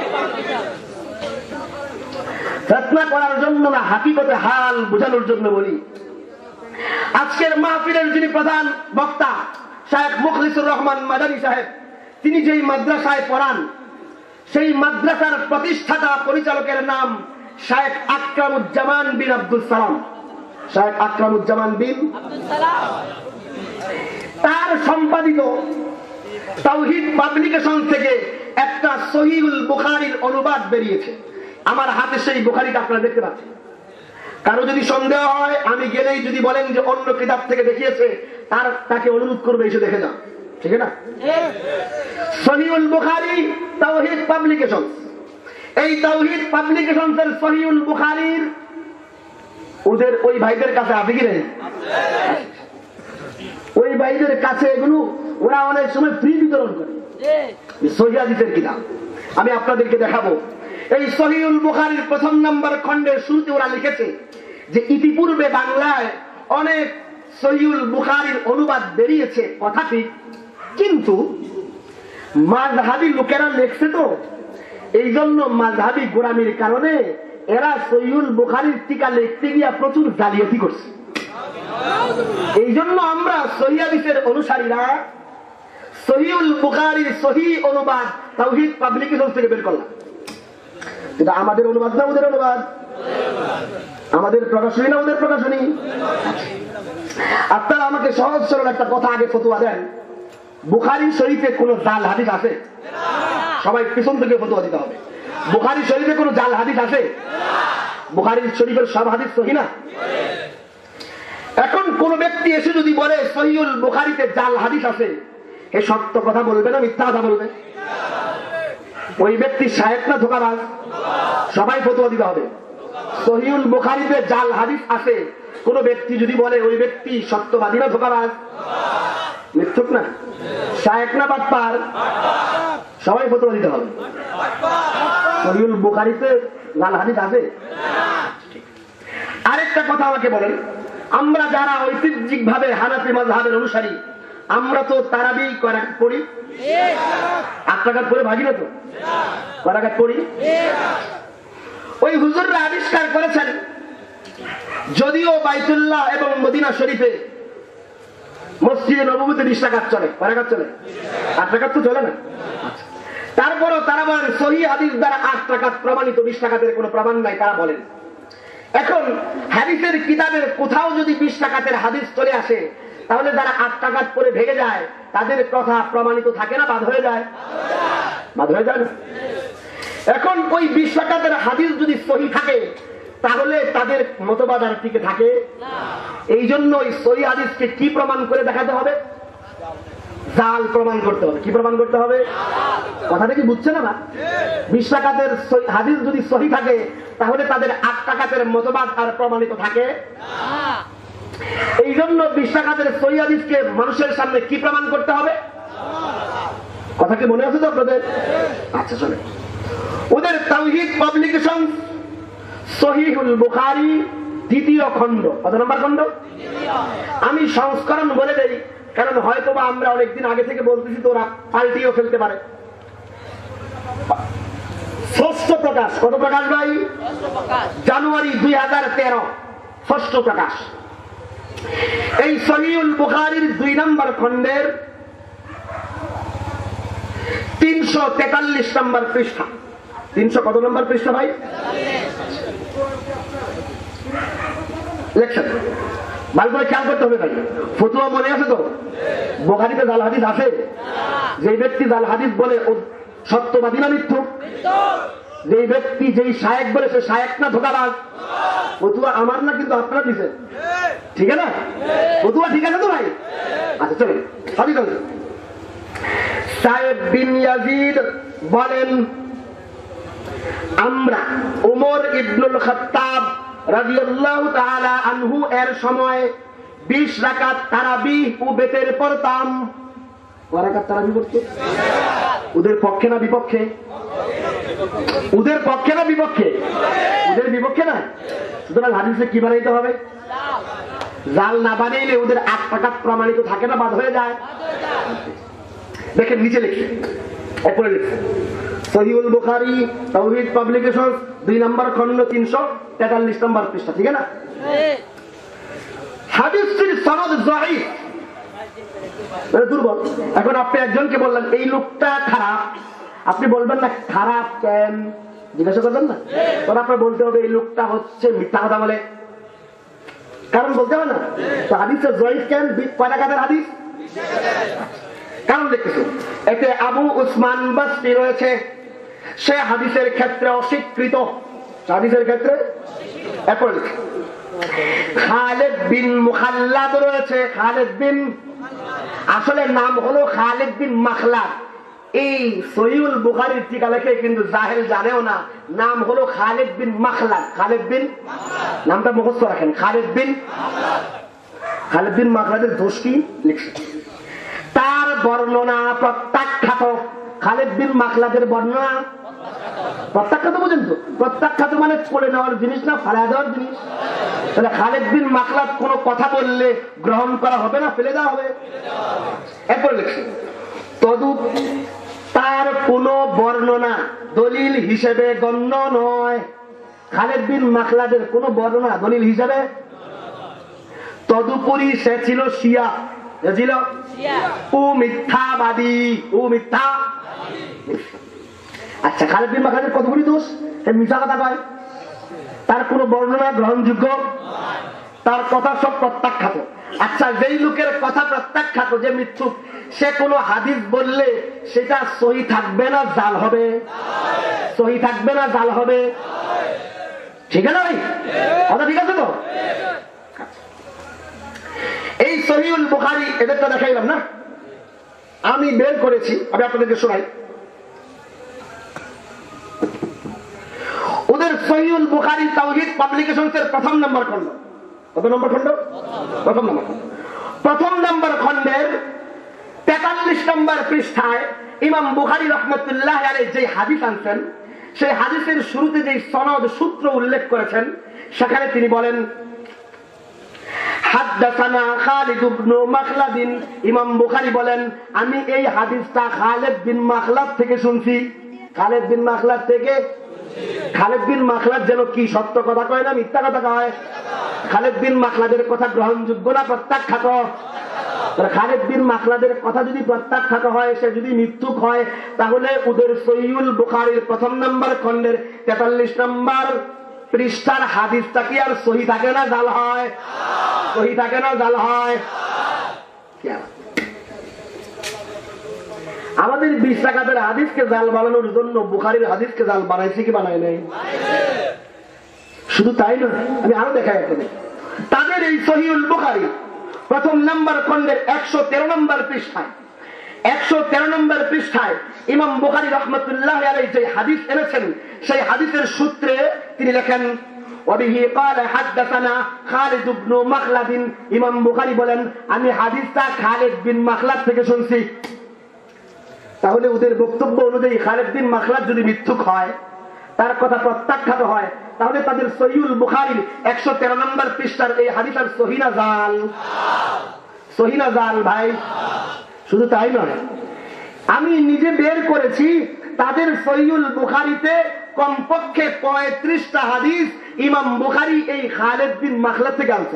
ফিতনা করার জন্য না, হাকিকতে হাল বোঝানোর জন্য বলি। আজকের মাহফিলের যিনি প্রধান বক্তা শায়েখ মুখলিসুর রহমান মাদানী সাহেব, তিনি যেই মাদ্রাসায় পড়ান সেই মাদ্রাসার প্রতিষ্ঠাতা পরিচালকের নাম শায়েখ আকরামুজ্জামান বিন আব্দুল সালাম। শায়েখ আকরামুজ্জামান বিন আব্দুল সালাম, তার সম্পাদিত তাওহীদ পাবলিকেশন থেকে একটা সহিহুল বুখারীর অনুবাদ বেরিয়েছে। আমার হাতে সেই বুখারীটা আপনারা দেখতে পাচ্ছেন। কারো যদি সন্দেহ হয়, আমি গেলেই যদি বলেন যে অন্য কিতাব থেকে দেখিয়েছে, তার তাকে অনুরোধ করবে এসে দেখে যাও, ঠিক না? সহিহুল বুখারী তাওহীদ পাবলিকেশন, এই তাওহীদ পাবলিকেশনের সহিহুল বুখারীর ওদের ওই ভাইদের কাছে আছে কি নেই? ওই ভাইদের কাছে এগুলো ওরা অনেক সময় ফ্রি বিতরণ করে, সহিহ হাদিসের কিতাব। আমি আপনাদেরকে দেখাবো। এই সহিহুল বুখারীর প্রথম নাম্বার খণ্ডের শুরুতে ওরা লিখেছে যে ইতিপূর্বে বাংলায় অনেক সহিহুল বুখারীর অনুবাদ বেরিয়েছে, কথা ঠিক, কিন্তু মাযহাবী লোকেরা লিখছে তো, এই জন্য মাযহাবী গোড়ামির কারণে এরা সহিহুল বুখারীর টিকা লিখতে গিয়া প্রচুর জালিয়াতি করছে। এই জন্য আমরা সহিহ হাদিসের অনুসারীরা সহিহুল বুখারীর সহিহ অনুবাদ তাওহীদ পাবলিকেশন থেকে বের করলাম। এটা আমাদের অনুবাদ না ওদের অনুবাদ? আমাদের প্রকাশনী না ওদের প্রকাশনী? আপনারা আমাকে সহজ সরল একটা কথা আগে ফতোয়া দেন, বুখারী শরীফে কোন জাল হাদিস আছে? সবাই পিছন থেকে ফতোয়া দিতে হবে। বুখারী শরীফে কোন জাল হাদিস আছে? বুখারী শরীফের সব হাদিস সহিহ না? এখন কোন ব্যক্তি এসে যদি বলে সহিহুল বুখারীতে জাল হাদিস আছে, এ সত্য কথা বলবে না মিথ্যা কথা বলবে? ওই ব্যক্তি শায়েখ না ধোঁকাবাজ? সবাই ফতোয়া দিতে হবে। সহিহুল বুখারীতে জাল হাদিস আছে কোন ব্যক্তি যদি বলে, ওই ব্যক্তি সত্যবাদী না ধোঁকাবাজ? মিথ্যুক না? শায়েখ না বাটপার? সবাই ফতোয়া দিতে হবে। সহিহুল বুখারীতে জাল হাদিস আছে? আরেকটা কথা আমাকে বলেন, আমরা যারা ঐতিহ্যিক ভাবে হানাফি মাযহাবের অনুসারী, আমরা তো তারাবি কয় রাকাত পড়ি? আট রাকাত পড়ে ভাগি না তো? কয় রাকাত পড়ি? ওই হুজুররা আবিষ্কার করেছেন, যদিও বাইতুল্লাহ এবং মদিনা শরীফে মসজিদে নববীতে বিশ রাকাত চলে, কয় রাকাত চলে? আট রাকাত তো চলে না। তারপরও তারা বলেন সহিহ হাদিস দ্বারা আট রাকাত প্রমাণিত, বিশ রাকাতের কোনো প্রমাণ নাই, তারা বলেন। এখন হাদিসের কিতাবের কোথাও যদি বিশ রাকাতের হাদিস চলে আসে, তাহলে যারা আট রাকাত পরে ভেঙে যায় তাদের কথা প্রমাণিত থাকে না, বাদ হয়ে যায়? বাদ হয়ে যায় না। এখন ওই বিশ রাকাতের হাদিস যদি সহিহ থাকে, তাহলে তাদের মতবাদ আর টিকে থাকে? এই জন্য ওই সহিহ হাদিসকে কি প্রমাণ করে দেখাতে হবে? জাল প্রমাণ করতে হবে। কি প্রমাণ করতে হবে? কথাটা কি বুঝছে না? বিশ রাকাতের হাদিস যদি সহিহ থাকে, তাহলে তাদের আট রাকাতের মতবাদ আর প্রমাণিত থাকে? এই জন্য বিশ রাকাতের সহিহ হাদিসকে মানুষের সামনে কি প্রমাণ করতে হবে? কথা কি মনে আছে তো আপনাদের? আচ্ছা চলে, ওদের তাওহীদ পাবলিকেশন সহিহুল বুখারী দ্বিতীয় খণ্ড, কত নম্বর খণ্ড? আমি সংস্করণ বলে দেই, কারণ হয়তোবা আমরা অনেকদিন আগে থেকে বলতেছি তো ওরা পাল্টিও ফেলতে পারে। ষষ্ঠ প্রকাশ। কত প্রকাশ ভাই? জানুয়ারি দুই হাজার তেরো ষষ্ঠ প্রকাশ। এই সহিহুল বুখারীর দুই নম্বর খণ্ডের তিনশো তেতাল্লিশ নম্বর পৃষ্ঠা। তিনশো কত নম্বর পৃষ্ঠা ভাই? লেখছেন, ভালো করে খেয়াল করতে হবে ভাই। ফতোয়া মনে আছে তো? বুখারীতে জাল হাদিস আছে? যে ব্যক্তি জাল হাদিস বলে সত্যবাদী না মিথ্যুক? যে ব্যক্তি যেই শায়েখ বলে সে শায়েখ না ধোঁকাবাজ? ফতোয়া আমার না, কিন্তু আপনারা দিচ্ছেন, ঠিক আছে না? ফতোয়া ঠিক আছে তো ভাই? আচ্ছা চলেন, সবই চলছে। সাহেব বিন ইয়াজিদ বলেন, আমরা উমর ইবনুল খাত্তাব রাদিয়াল্লাহু তাআলা আনহু এর সময় বিশ রাকাত তারাবিহ ও বেতের পড়তাম। কয় রাকাত তারাবিহ পড়তো? ওদের পক্ষে না বিপক্ষে? ওদের পক্ষে না বিপক্ষে? ওদের বিপক্ষে না। সুতরাং হাদিসে কি বানাইতে হবে? জাল না বানাইলে ওদের আট টাকাত প্রমাণিত থাকে না, বাদ হয়ে যায়। দেখেন নিচে লিখছে, উপরে লিখছে সহিহুল বুখারী তাওহীদ পাবলিকেশনস দুই নম্বর খণ্ড তিনশো তেতাল্লিশ নম্বর পৃষ্ঠা, ঠিক আছে না? হাদিসটির সনদ যায়ীফ, দুর্বল। এখন আপনি একজনকে বললেন এই লোকটা খারাপ, আপনি বলবেন না খারাপ কেন, জিজ্ঞাসা করবেন না? তখন আপনার বলতে হবে এই লোকটা হচ্ছে মিথ্যা কথা বলে, কারণ বলতে হবে না। তো হাদিসে যায়ীফ কেন? কয় রাকাতের হাদিস? কারণ দেখতেছেন এতে আবু উসমান বাসরি রয়েছে, সে হাদিসের ক্ষেত্রে অস্বীকৃত। হাদিসের ক্ষেত্রে এরপর খালিদ বিন মুখাল্লাদ রয়েছে। খালিদ বিন, আসলে নাম হলো খালিদ বিন মাখলাদ। এই সহিহুল বুখারীর টিকা লেখে কিন্তু জাহেল জানেও না, নাম হলো খালিদ বিন মাখলাদ। খালিদ বিন, নামটা মুখস্থ রাখেন, খালিদ বিন। খালিদ বিন মাখলাদের দোষ কি লিখছে? তার বর্ণনা প্রত্যাখ্যাত। খালিদ বিন মাখলাদের বর্ণনা প্রত্যাখ্যাত, বুঝেন তো? প্রত্যাখ্যাত মানে করে নেওয়ার জিনিস না, ফেলে দেওয়ার জিনিস। তাহলে খালিদ বিন মাখলাদ কোন কথা বললে গ্রহণ করা হবে না, ফেলে দেওয়া হবে। এরপর লিখছে তদুপ তার কোন বর্ণনা দলিল হিসেবে গণ্য নয়। খালিদ বিন মাখলাদের কোন বর্ণনা দলিল হিসেবে, তদুপরি সে ছিল শিয়া, ছিল ও মিথ্যাবাদী, ও মিথ্যা। আচ্ছা, খালিদ বিন মাখলাদের কতগুলি দোষ? মিথ্যা কথা কয়, তার কোন বর্ণনা গ্রহণযোগ্য, তার কথা সব প্রত্যাখ্যাত। আচ্ছা, যেই লোকের কথা প্রত্যাখ্যাত, যে মিথ্যুক, সে কোন হাদিস বললে সেটা সহি থাকবে না জাল হবে? সহি থাকবে না জাল হবে? ঠিক আছে ভাই, কথা ঠিক আছে তো? এই সহিহুল বুখারী এদেরটা দেখাইলাম না, আমি বের করেছি, আমি আপনাদেরকে শোনাই। ওদের সহিহুল বুখারী তাওহীদ পাবলিকেশনস এর প্রথম নম্বর খণ্ড, কত নম্বর খণ্ড? প্রথম নম্বর। প্রথম নম্বর খণ্ডের তেতাল্লিশ নম্বর পৃষ্ঠায় ইমাম বুখারী রাহমাতুল্লাহ আলাইহি যে হাদিস আনছেন, সেই হাদিসের শুরুতে যে সনদ সূত্র উল্লেখ করেছেন, সেখানে তিনি বলেন হাদাসানা খালিদ ইবনে মাখলাদ। ইমাম বুখারী বলেন আমি এই হাদিসটা খালিদ বিন মাখলাদ থেকে শুনছি। খালিদ বিন মাখলাদ থেকে। খালিদ বিন মাখলাদ যেন কি সত্য কথা কয় না মিথ্যা কথা কয়? খালিদ বিন মাখলাদের কথা গ্রহণযোগ্য না প্রত্যাখ্যাত? খালিদ বিন মাখলাদের কথা যদি প্রত্যাখ্যাত হয়, সে যদি মিথ্যুক হয়, তাহলে ওদের সহিহুল বুখারীর প্রথম নম্বর খণ্ডের তেতাল্লিশ নম্বর পৃষ্ঠার হাদিসটা কি আর সহি থাকে না জাল হয়? সহি থাকে না জাল হয়? আমাদের বিশ টাকাদের হাদিসকে জাল বানানোর জন্য বুখারীর হাদিসকে জাল বানাইছে কি বানায় নাই? শুধু তাই নয়, আমি আরো দেখাই আপনাদের। তাদের এই সহিহুল বুখারী প্রথম নম্বর খণ্ডের একশো তেরো নম্বর পৃষ্ঠায়, একশো তেরো নম্বর পৃষ্ঠায় ইমাম বুখারী রাহমাতুল্লাহ আলাইহি যে হাদিস এনেছেন, সেই হাদিসের সূত্রে তিনি লেখেন ওয়াবিহি ক্বালা হাদাসানা খালিদ ইবনে মাখলাদ। ইমাম বুখারী বলেন আমি হাদিসটা খালিদ বিন মাখলাদ থেকে শুনছি। তাহলে ওদের বক্তব্য অনুযায়ী খালিদ বিন মাখলাদ যদি মিথ্যুক হয়, তার কথা প্রত্যাখ্যাত হয়, তাহলে তাদের সহিহুল বুখারীর একশো তেরো নম্বর পৃষ্ঠার এই হাদিস আর সহিহ না জাল? সহিহ না জাল ভাই? শুধু তাই নয়, আমি নিজে বের করেছি তাদের সহিহুল বুখারীতে কমপক্ষে পঁয়ত্রিশটা হাদিস ইমাম বুখারী এই খালিদ বিন মাখলাদ থেকে আনছেন।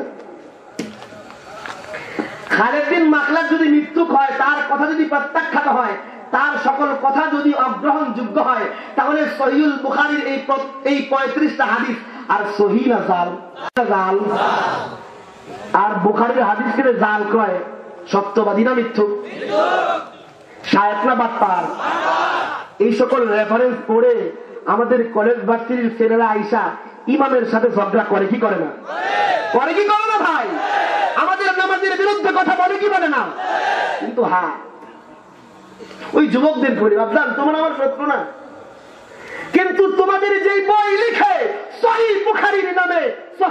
খালিদ বিন মাখলাদ যদি মিথ্যুক হয়, তার কথা যদি প্রত্যাখ্যাত হয়, তার সকল কথা যদি অগ্রহণযোগ্য হয়, তাহলে সহিহুল বুখারীর এই এই পঁয়ত্রিশটা হাদিস আর সহিহ না জাল? জাল। আর বুখারীর হাদিসকে জাল কয় সত্যবাদী না মিথ্যুক? শায়েখ না বাটপার? এই সকল রেফারেন্স পড়ে আমাদের কলেজ ভার্সিটির ছেলেরা আইসা ইমামের সাথে ঝগড়া করে কি করে না? করে কি করে না ভাই? আমাদের নামাজের বিরুদ্ধে কথা বলে কি বলে না? কিন্তু হ্যাঁ, ওই যুবকদের পড়ে ভাবলাম তোমার আমার শত্রু না, কিন্তু তোমাদের যে বই লিখে সহিহ বুখারীর নামে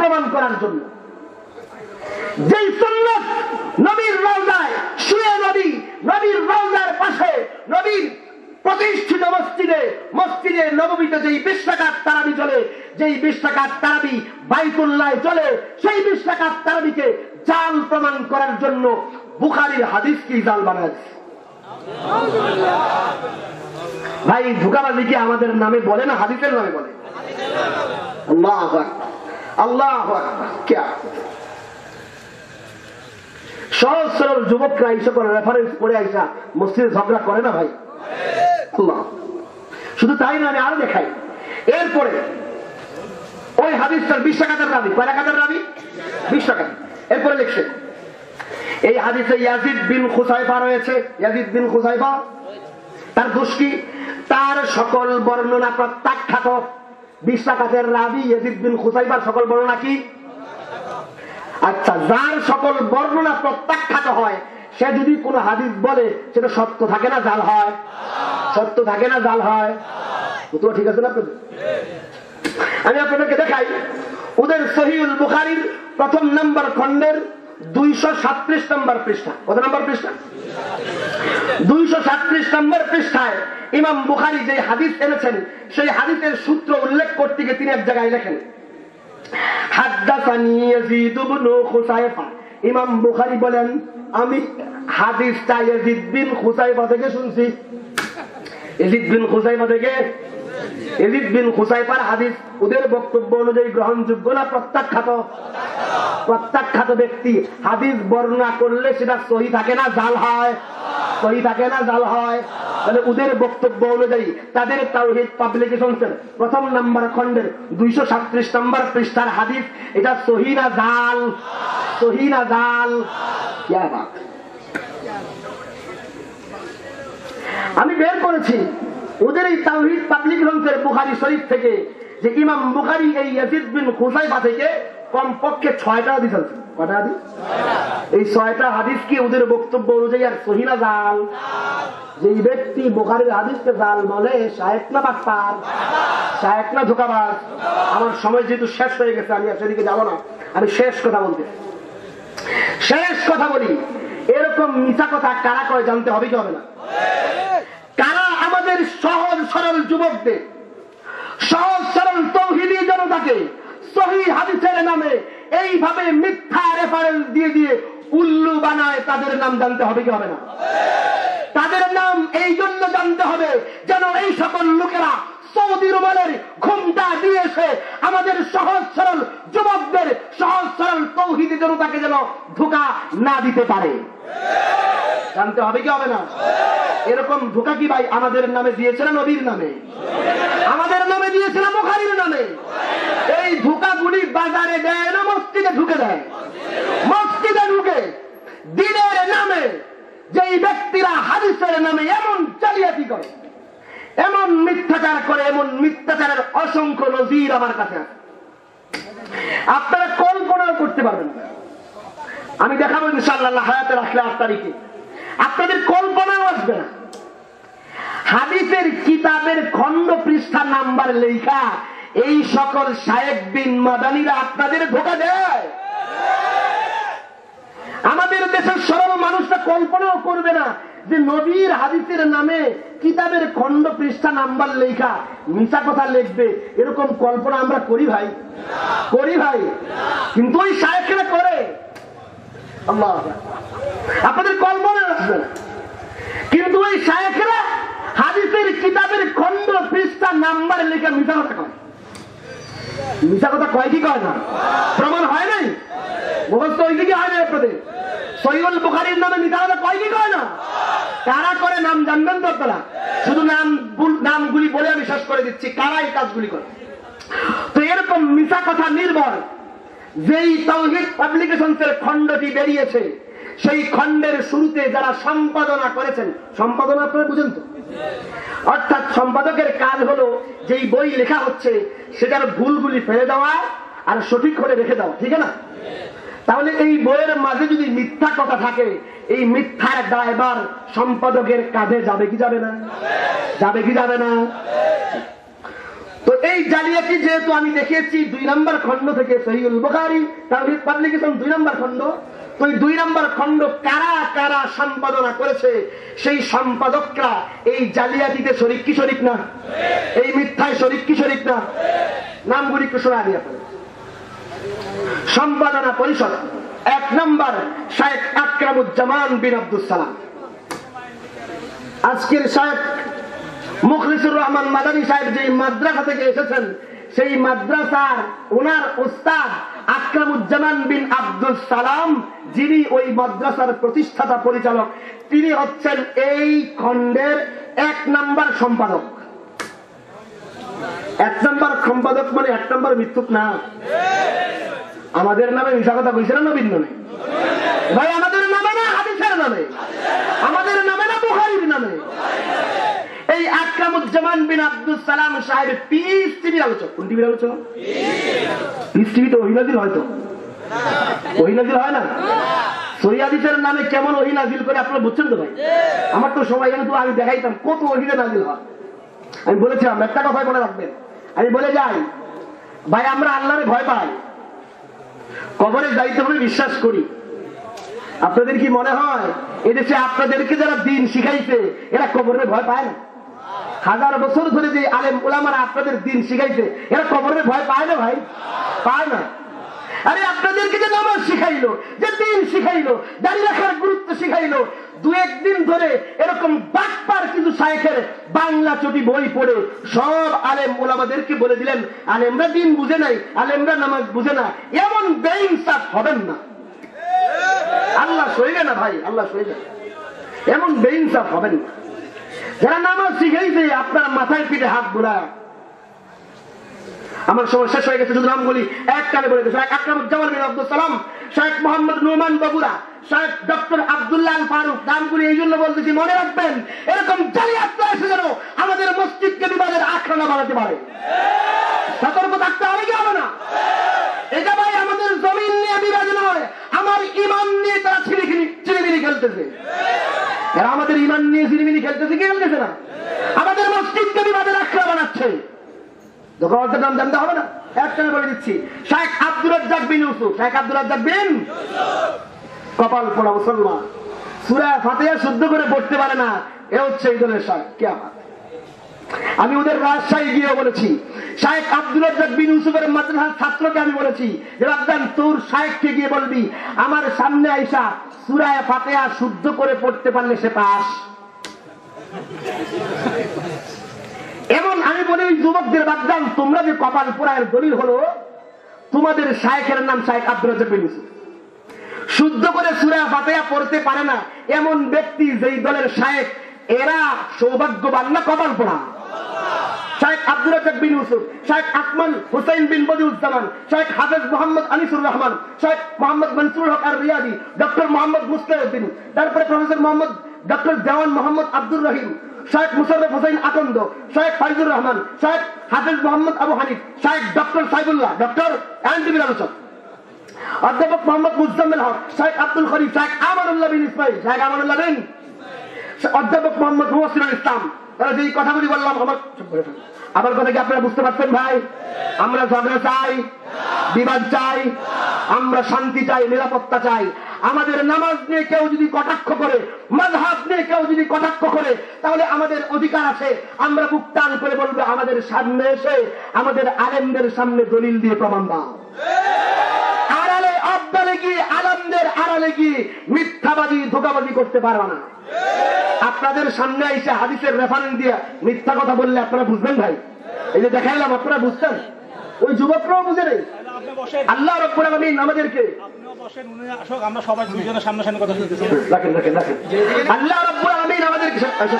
প্রমাণ করার জন্য। যেই সুন্নাত নবীর রওজায় শুয়ে নবী নবীর রওজার পাশে নবীর প্রতিষ্ঠিত মসজিদে মসজিদে নববীতে যেই বিশ রাকাত তারাবি চলে, যেই বিশ রাকাত তারাবি বাইতুল্লাহ চলে, সেই বিশ রাকাত তারাবিকে জাল প্রমাণ করার জন্য বুখারীর হাদিস কি জাল বানায়। ভাই ধোঁকাবাজি কি আমাদের নামে বলে না হাদিসের নামে বলে? আল্লাহু আকবার, আল্লাহু আকবার। क्या সহজ সরল যুবকরা এই সকল রেফারেন্স পড়ে আইসা মসজিদে ঝগড়া করে না ভাই? আল্লাহ। শুধু তাই না, আমি আরো দেখাই। এরপরে ওই হাদিসটার বিশ রাকাতের রাবি, কয় রাকাতের রাবি? বিশ রাকাত। এরপরে লিখছে এই হাদিসে ইয়াজিদ বিন খুসাইফা রয়েছে। ইয়াজিদ বিন খুসাইফা তার দোষ কি? তার সকল বর্ণনা প্রত্যাখ্যাত। বিশ রাকাতের রাবি ইয়াজিদ বিন খুসাইফার সকল বর্ণনা কি? আচ্ছা, যার সকল বর্ণনা প্রত্যাখ্যাত হয় সে যদি কোন হাদিস বলে সেটা সত্য থাকে না জাল হয়? সত্য থাকে না জাল হয়? তো ঠিক আছে না আপনাদের? আমি আপনাদেরকে দেখাই ওদের সহিহুল বুখারীর প্রথম নাম্বার খণ্ডের দুইশো সাতত্রিশ নম্বর পৃষ্ঠা। কত নম্বর পৃষ্ঠা? দুইশো সাতত্রিশ নম্বর পৃষ্ঠায় ইমাম বুখারী যে হাদিস এনেছেন সেই হাদিসের সূত্র উল্লেখ করতে গিয়ে তিনি এক জায়গায় লেখেন হাদ্দাসানি ইয়াজিদ ইবনে খুসাইফা। ইমাম বুখারী বলেন আমি হাদিসটা ইয়াজিদ বিন খুসাইফা থেকে শুনছি। ইয়াজিদ বিন খুসাইফা থেকে ইয়াজিদ বিন খুসাইফার হাদিস ওদের বক্তব্য অনুযায়ী গ্রহণযোগ্য না প্রত্যাখ্যাত? প্রত্যাখ্যাত ব্যক্তি হাদিস বর্ণনা করলে সেটা সহি থাকে না জাল হয়? সহি থাকে না জাল হয়? তাহলে ওদের বক্তব্য অনুযায়ী তাদের তাওহীদ পাবলিকেশনসের প্রথম নাম্বার খণ্ডের দুইশো সাতত্রিশ নম্বর পৃষ্ঠার হাদিস এটা সহি না জাল? সহি না জাল? কি বাত! আমি বের করেছি ওদের এই তাওহীদ পাবলিকেশনসের বুখারী শরীফ থেকে যে ইমাম বুখারী এই ইয়াজিদ বিন খুসাইফা থেকে কমপক্ষে ছয়টা হাদিস আছে। কয়টা হাদিস? এই ছয়টা হাদিস কি ওদের বক্তব্য অনুযায়ী আর সহি না জাল? যেই ব্যক্তি বুখারীর হাদিসকে জাল বলে শায়েখ না বাটপার? শায়েখ না ধোঁকাবাজ? আমার সময় যেহেতু শেষ হয়ে গেছে আমি আর সেদিকে যাবো না। আমি শেষ কথা বলতে শেষ কথা বলি, এরকম মিথ্যা কথা কারা কয় জানতে হবে কি হবে না? কারা আমাদের সহজ সরল যুবকদের, সহজ সরল তাওহীদি জনতাকে সহিহ হাদিসের নামে এইভাবে মিথ্যা রেফারেন্স দিয়ে দিয়ে উল্লু বানায়, তাদের নাম জানতে হবে কি হবে না? তাদের নাম এই জন্য জানতে হবে যেন এই সকল লোকেরা সৌদি রুমালের ঘুমটা দিয়েছে আমাদের সহজ সরল যুবকদের, সহজ সরল তাওহীদি জনতাকে যেন ধোঁকা না দিতে পারে। জানতে হবে কি হবে না? এরকম ধোঁকা কি ভাই আমাদের নামে দিয়েছে না নবীর নামে? আমাদের নামে দিয়েছে না বুখারীর নামে? এই ধোঁকাগুলি বাজারে দেয় না মসজিদে ঢুকে দেয়? মসজিদে ঢুকে দ্বীনের নামে যেই ব্যক্তিরা হাদিসের নামে এমন জালিয়াতি করে, এমন মিথ্যাচার করে, এমন মিথ্যাচারের অসংখ্য নজির আমার কাছে আছে, আপনারা কল্পনাও করতে পারবেন না। আমি দেখাবো ইনশাআল্লাহ হায়াতে রাখলে আট তারিখে, আপনাদের কল্পনাও আসবে না। হাদিসের কিতাবের খণ্ড পৃষ্ঠা নাম্বার লেখা এই সকল শায়েখ বিন মাদানীরা আপনাদের ধোঁকা দেয়। আমাদের দেশের সরল মানুষরা কল্পনাও করবে না যে নবীর হাদিসের নামে কিতাবের খণ্ড পৃষ্ঠা নাম্বার লেখা মিথ্যা কথা লিখবে, এরকম কল্পনা আমরা করি ভাই? করি ভাই? কিন্তু ওই শায়েখরা করে। আল্লাহ, আপনাদের কল্পনা আসবে না, কিন্তু ওই শায়েখরা হাদিসের কিতাবের খণ্ড পৃষ্ঠা নাম্বার লেখা মিথ্যা কথা কয়। মিথ্যা কথা কয় কি কয় না? প্রমাণ হয় নাই? মুখস্থ হয়েছে কি হয় না আপনাদের? সহিহুল বুখারীর নামে মিথ্যা কথা কয় কি কয় না? কারা করে নাম জানবেন তো আপনারা? শুধু নাম নামগুলি বলে আমি শেষ করে দিচ্ছি কারা এই কাজগুলি করে। তো এরকম মিথ্যা কথা নির্ভর যেই তাওহীদ পাবলিকেশনসের খণ্ডটি বেরিয়েছে সেই খণ্ডের শুরুতে যারা সম্পাদনা করেছেন, সম্পাদনা আপনারা বুঝেন তো? অর্থাৎ সম্পাদকের কাজ হলো যেই বই লেখা হচ্ছে সেটার ভুলগুলি ফেলে দেওয়া আর সঠিক করে রেখে দেওয়া, ঠিক না? তাহলে এই বইয়ের মাঝে যদি মিথ্যা কথা থাকে এই মিথ্যার দায়ভার সম্পাদকের কাঁধে যাবে কি যাবে না? যাবে কি যাবে না? তো এই জালিয়াতি যেহেতু আমি দেখিয়েছি দুই নম্বর খণ্ড থেকে সহিহুল বুখারী তাওহীদ পাবলিকেশন দুই নম্বর খণ্ড, তো এই দুই নম্বর খণ্ড কারা কারা সম্পাদনা করেছে সেই সম্পাদকরা এই জালিয়াতিতে শরীক কি শরীক না, এই মিথ্যায় শরীক কি শরীক না, নামগুলি একটু শোনা দিয়ে সম্পাদনা পরিষদ এক নম্বর শায়েখ আকরামুজ্জামান বিন আব্দুস সালাম। আজকের শায়েখ মুখলিসুর রহমান মাদানী সাহেব যে মাদ্রাসা থেকে এসেছেন সেই মাদ্রাসার ওনার ওস্তাদ আকরামুজ্জামান বিন আব্দুস সালাম, যিনি ওই মাদ্রাসার প্রতিষ্ঠাতা পরিচালক, তিনি হচ্ছেন এই খণ্ডের এক নম্বর সম্পাদক। এক নম্বর সম্পাদক মানে এক নম্বর মৃত্যুক না, আমাদের নামে মিশা কথা কইছে না নবীন নামে ভাই, আমাদের নামে না হাদিসের নামে, আমাদের নামে না বুখারীর নামে। এই আকরামুজ্জামান বিন আব্দুস সালাম সাহেব পিস টিভির আলোচক। কোন টিভির আলোচক? পিস টিভি তো ওহী নাজিল হয়, তো ওহী নাজিল হয় না? সহিহ হাদিসের নামে কেমন ওহী নাজিল করে আপনারা বুঝছেন তো ভাই? আমার তো সময় এখানে তো আমি দেখাইতাম কত ওহী নাজিল হয়। আমি বলেছিলাম একটা কথা মনে রাখবেন, আমি বলে যাই ভাই আমরা আল্লাহরে ভয় পাই, কবরে যাইতে হবে বিশ্বাস করি। আপনাদের কি মনে হয় এদেশে আপনাদেরকে যারা দিন শিখাইছে এরা কবরে ভয় পায় না? হাজার বছর ধরে যে আলেম উলামারা আপনাদের দিন শিখাইছে এরা কবরে ভয় পায় না ভাই? পায় না। আরে আপনাদেরকে যে নামাজ শিখাইলো, যে দিন শিখাইলো, দাঁড়িয়ে রাখার গুরুত্ব শিখাইলো, দু একদিন ধরে এরকম বাটপার কিছু শায়েখের বাংলা চটি বই পড়ে সব আলেম উলামাদেরকে বলে দিলেন আলেমরা দিন বুঝে নাই, আলেমরা নামাজ বুঝে না, এমন বেইনসাফ হবেন না। আল্লাহ সইবে না ভাই, আল্লাহ সইবে না, এমন বেইনসাফ হবেন না। যারা নামাজ শিখাইছে আপনার মাথায় পিঠে হাত বুলায়। আমার সময় শেষ হয়ে গেছে, শুধু নামগুলি এক কালে বলে দিই। শায়েখ আকরামুজ্জামান বিন আব্দুস সালাম, শায়েখ মোহাম্মদ নোমান বগুড়া, শায়েখ ডক্টর আব্দুল্লাহ আল ফারুক। নামগুলি এই জন্য বলতেছি, মনে রাখবেন এরকম জালিয়াত এসে যেন আমাদের মসজিদকে বিবাদের আখড়া বানাতে পারে। সতর্ক থাকতে হবে কি হবে না? এটা ভাই আমাদের জমিন নিয়ে বিবাদ নয়, আমার ইমান নিয়ে তারা ছিনিমিনি চিনিমিনি খেলতেছে। এরা আমাদের ইমান নিয়ে চিনিমিনি খেলতেছে কি খেলতেছে না? আমাদের মসজিদকে বিবাদের আখড়া বানাচ্ছে। নাম জানতে হবে না, একটানে বলে দিচ্ছি। শায়েখ আব্দুর রাজ্জাক বিন ইউসুফ, শায়েখ আব্দুর রাজ্জাক বিন কপাল পোড়া মুসলমান, সূরা ফাতিহা শুদ্ধ করে পড়তে পারে না, এ হচ্ছে এই দলের শায়েখ। কিয়ামত আমি ওদের রাজশাহী গিয়ে বলেছি, শায়েখ আব্দুর রাজ্জাক বিন ইউসুফের মাদ্রাসার ছাত্রকে আমি বলেছি যে রাব্বান তোর শায়েখকে গিয়ে বলবি আমার সামনে আইসা সূরা ফাতিহা শুদ্ধ করে পড়তে পারলে সে পাস। এমন আমি বলি যুবকদের বাগদান, তোমরা যে কপাল পোড়ায়ের দলিল হলো তোমাদের শায়েখের নাম শায়েখ আব্দুর রাজ্জাক বিন ইউসুফ, শুদ্ধ করে সূরা ফাতিহা পড়তে পারে না এমন ব্যক্তি যেই দলের শায়েখ, এরা সৌভাগ্যবান না কপাল পোড়া? শায়েখ আব্দুর রাজ্জাক বিন ইউসুফ, শায়েখ আকমাল হুসাইন বিন বদিউজ্জামান, শায়েখ হাফেজ মোহাম্মদ আনিসুর রহমান, শায়েখ মোহাম্মদ মনসুর হক আর রিয়াদি, ডক্টর মোহাম্মদ মুস্তাহিউদ্দিন, তারপরে প্রফেসর মোহাম্মদ ডক্টর দেওয়ান মোহাম্মদ আব্দুর রহিম, শায়েখ মুশাররফ হোসেন আকন্দ, শায়েখ ফাইজুর রহমান, শায়েখ হাফেজ মোহাম্মদ আবু হানিফ, শায়েখ ডক্টর সাইবুল্লাহ, ডক্টর এনটিভির আলোচক, অধ্যাপক মোহাম্মদ মুজাম্মেল হক, শায়েখ আব্দুল খলিফ, শায়েখ আমানুল্লাহ বিন ইসমাইল, শায়েখ আমানুল্লাহ বিন, অধ্যাপক মোহাম্মদ মুহসিনুল ইসলাম। তারা যেই কথাগুলি বললাম আমার আমার কথা কি আপনারা বুঝতে পারছেন ভাই? আমরা ঝগড়া চাই, বিবাদ চাই, আমরা শান্তি চাই, নিরাপত্তা চাই। আমাদের নামাজ নিয়ে কেউ যদি কটাক্ষ করে, মাযহাব নিয়ে কেউ যদি কটাক্ষ করে, তাহলে আমাদের অধিকার আছে, আমরা বুক টান করে বলবো আমাদের সামনে এসে আমাদের আলেমদের সামনে দলিল দিয়ে প্রমাণ দাও। আড়ালে আবদালে গিয়ে আলেমদের আড়ালে গিয়ে মিথ্যাবাদী ধোঁকাবাদী করতে পারবে না। আপনাদের সামনে এসে হাদিসের রেফারেন্স দিয়ে মিথ্যা কথা বললে আপনারা বুঝবেন ভাই? এই যে দেখাইলাম আপনারা বুঝছেন, ওই যুবকরাও বুঝে নেই। আল্লাহ রাব্বুল আলামিন আমাদেরকে আমরা সবাই দুইজনের সামনাসামনি কথা বলতেছি, রাখেন রাখেন রাখেন আল্লাহ রাব্বুল আলামিন আমাদেরকে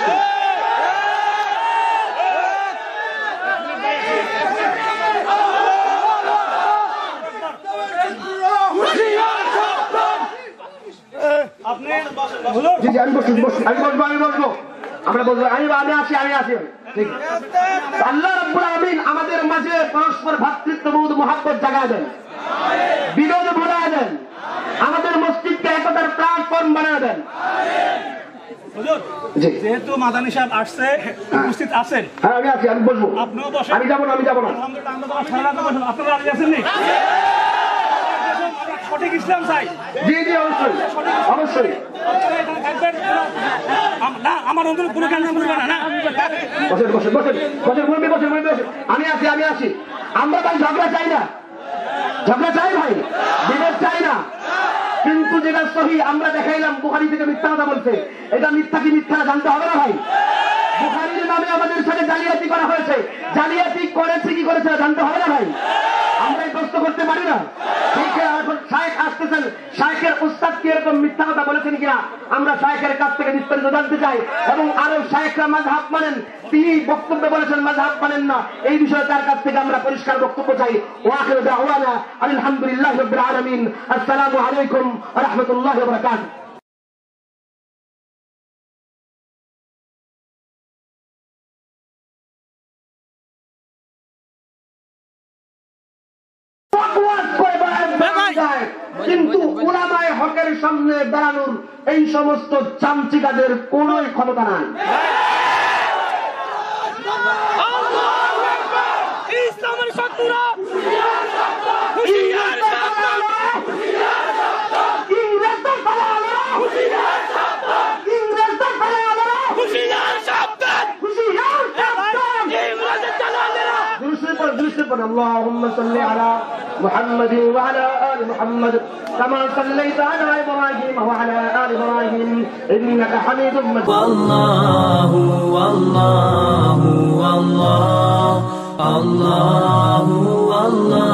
আমি বসবো আমি বসবো আমি বসবো আমরা বলবো আমি আমি আসি আমি আসি ঠিক। আল্লাহ রাব্বুল আলামিন আমাদের মাঝে পরস্পর ভ্রাতৃত্ববোধ মহব্বত জাগায় দেন, বিরোধ ভুলায় দেন, আমাদের মসজিদকে একতার প্ল্যাটফর্ম বানিয়ে দেন। যেহেতু মাদানী সাহেব আসছে, উপস্থিত আছেন। হ্যাঁ আমি আছি, আমি বসবো। আপনিও বসেন। আমি যাবো না, আমি যাবো না। আলহামদুলিল্লাহ, আমরা তো সারা রাত বসেন। আপনারা রাজি আছেন? সঠিক ইসলাম চাই। জি জি অবশ্যই অবশ্যই। না, আমার অন্তর কোনো জ্ঞান না। বসেন বসেন বসেন বসেন বলবি বসেন বলবি বসেন। আমি আছি আমি আছি। আমরা ভাই ঝগড়া চাই না, ঝগড়া চাই ভাই, বিভেদ চাই না। কিন্তু যেটা সহি আমরা দেখাইলাম, বুখারী থেকে মিথ্যা কথা বলছে, এটা মিথ্যা কি মিথ্যা জানতে হবে না ভাই। বুখারীর নামে আমাদের সাথে জালিয়াতি করা হয়েছে, জালিয়াতি করেছে কি করেছে জানতে হবে না ভাই। আমরা এই প্রশ্ন করতে পারি না। শায়েখ আসতেছেন, শায়েখের উস্তাদ কি এরকম মিথ্যা কথা বলেছেন কিনা আমরা শায়েখের কাছ থেকে বিস্তারিত জানতে চাই। এবং আরো শায়েখরা মাযহাব মানেন, তিনি বক্তব্য বলেছেন মাযহাব মানেন না, এই বিষয়ে তার কাছ থেকে আমরা পরিষ্কার বক্তব্য চাই। ওয়া আখিরু দাওয়ানা আলহামদুলিল্লাহি রাব্বিল আলামিন। আসসালামু আলাইকুম ওয়া রাহমাতুল্লাহি ওয়া বারাকাতুহু। কিন্তু উলামায়ে হকের সামনে দাঁড়ানোর এই সমস্ত চামচিকাদের কোন ক্ষমতা নাই। ইসলামের শত্রুরা اللهم صل على محمد وعلى آل محمد كما صليت على إبراهيم وعلى آل إبراهيم إنك حميد مجيد. والله والله والله الله والله